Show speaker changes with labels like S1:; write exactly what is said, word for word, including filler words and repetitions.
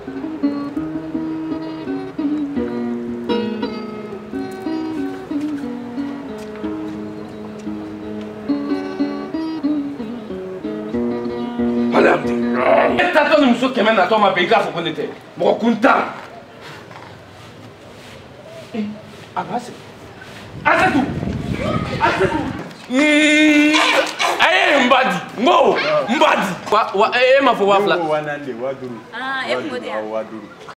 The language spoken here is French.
S1: Madame, t'attends de nous qui mène à toi ma béga, faut qu'on était. Bon, content. Eh, ah bah c'est. Ah c'est tout. Ah c'est tout. Eh, Mbadi. Mo, Mbadi. Wa, wa, eh, ma faut wafla.
S2: Ah, eh, Mbadi.